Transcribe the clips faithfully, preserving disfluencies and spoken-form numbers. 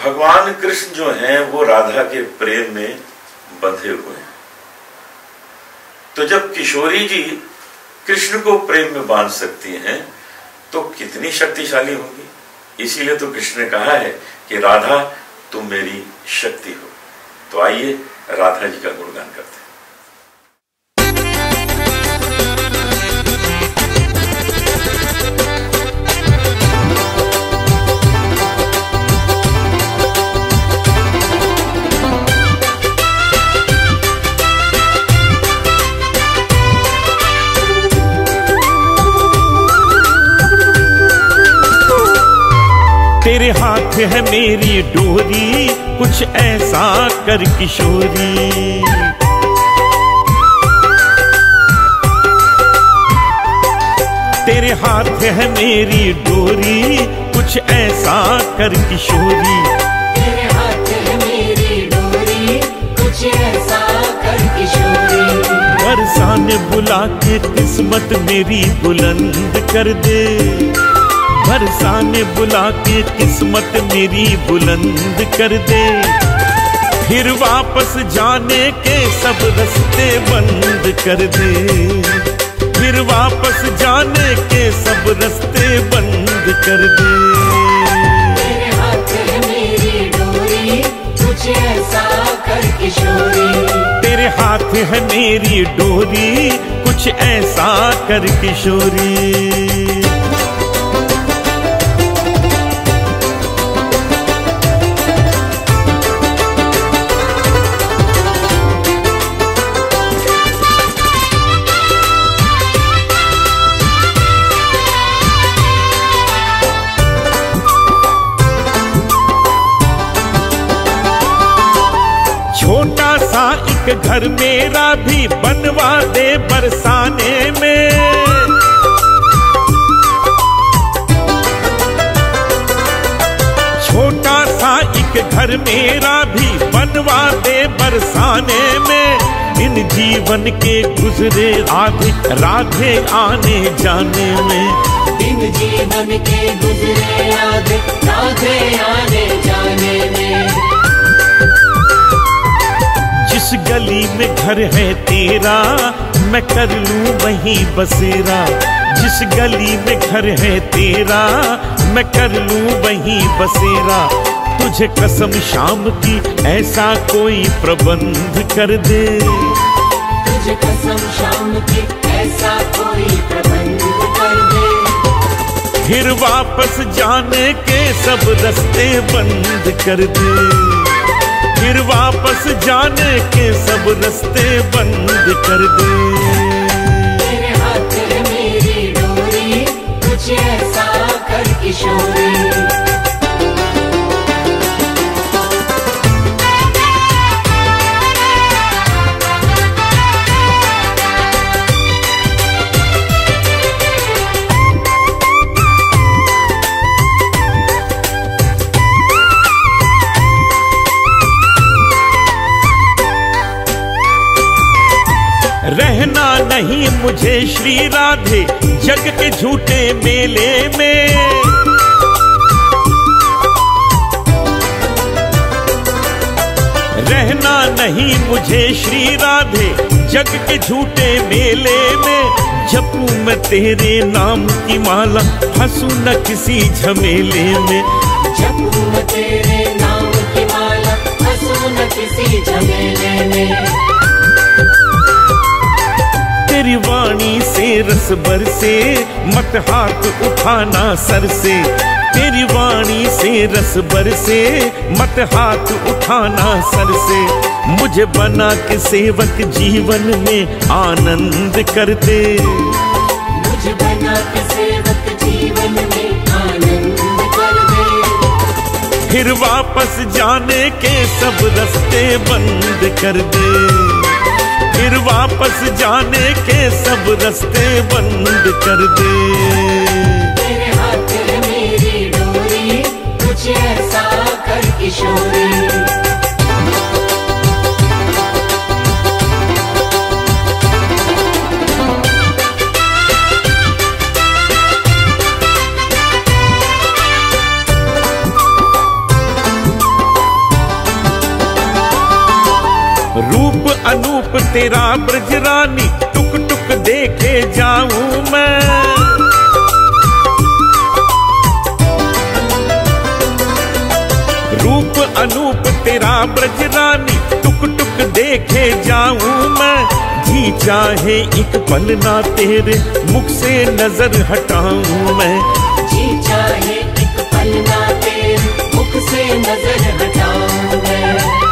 भगवान कृष्ण जो हैं वो राधा के प्रेम में बंधे हुए हैं। तो जब किशोरी जी कृष्ण को प्रेम में बांध सकती हैं तो कितनी शक्तिशाली होंगी। इसीलिए तो कृष्ण ने कहा है कि राधा तुम मेरी शक्ति हो। तो आइए राधा जी का गुणगान करते हैं। तेरे हाथ है मेरी डोरी, कुछ ऐसा कर किशोरी। तेरे हाथ है मेरी डोरी, कुछ ऐसा कर किशोरी। तेरे हाथ है मेरी डोरी, कुछ ऐसा कर किशोरी। बरसाने बुला के किस्मत मेरी बुलंद कर दे। बरसाने बुला के किस्मत मेरी बुलंद कर दे। फिर वापस जाने के सब रास्ते बंद कर दे। फिर वापस जाने के सब रास्ते बंद कर दे। तेरे हाथ है मेरी डोरी, कुछ ऐसा कर किशोरी। तेरे हाथ है मेरी डोरी, कुछ ऐसा कर किशोरी। छोटा सा एक घर मेरा भी बनवा दे बरसाने में। छोटा सा एक घर मेरा भी बनवा दे बरसाने में। इन जीवन के गुजरे आधे राधे आने जाने में। इन जीवन के गुजरे आधे राधे आने जाने में। जिस गली में घर है तेरा मैं कर लूं वहीं बसेरा। जिस गली में घर है तेरा मैं कर लूं वहीं बसेरा। तुझे कसम शाम की ऐसा कोई प्रबंध कर दे। तुझे कसम शाम की ऐसा कोई प्रबंध कर दे। फिर वापस जाने के सब रास्ते बंद कर दे। फिर वापस जाने के सब रास्ते बंद कर दे। तेरे हाथ है मेरी डोरी, कुछ ऐसा कर किशोरी। रहना नहीं मुझे श्री राधे जग के झूठे मेले में। रहना नहीं मुझे श्री राधे जग के झूठे मेले में। जपूं मैं तेरे नाम की माला, फंसूं न किसी झमेले में। जपूं मैं तेरे नाम की माला, फंसूं न किसी झमेले में। तेरी वाणी से रस बरसे, मत हाथ उठाना सर से। तेरी वाणी से रस बरसे, मत हाथ उठाना सर से। मुझे बना के सेवक जीवन में आनंद कर दे। मुझे बना के सेवक जीवन में आनंद कर दे। फिर वापस जाने के सब रास्ते बंद कर दे। फिर वापस जाने के सब रास्ते बंद कर दे। तेरे हाथ है मेरी डोरी, कुछ ऐसा कर किशोरी। रूप अनूप तेरा ब्रजरानी, टुक टुक देखे जाऊं मैं। रूप अनूप तेरा ब्रजरानी, टुक टुक देखे जाऊं मैं। जी चाहे एक पल ना तेरे मुख से नजर हटाऊं मैं। जी चाहे एक पल ना तेरे मुख से नजर हटाऊं मैं।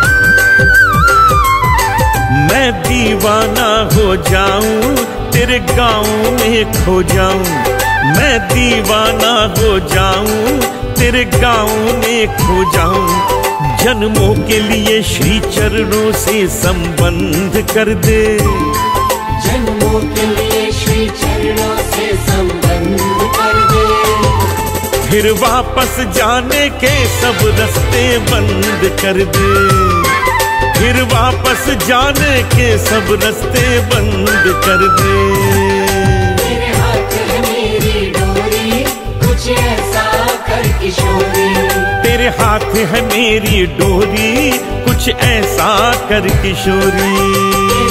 मैं दीवाना हो जाऊं, तेरे गाँव में खो जाऊं। मैं दीवाना हो जाऊं, तेरे गाँव में खो जाऊं। जन्मों के लिए श्री चरणों से संबंध कर दे। जन्मों के लिए श्री चरणों से संबंध कर दे। फिर वापस जाने के सब रास्ते बंद कर दे। फिर वापस जाने के सब रास्ते बंद कर दे। तेरे हाथ है मेरी डोरी, कुछ ऐसा कर किशोरी। तेरे हाथ है मेरी डोरी, कुछ ऐसा कर किशोरी।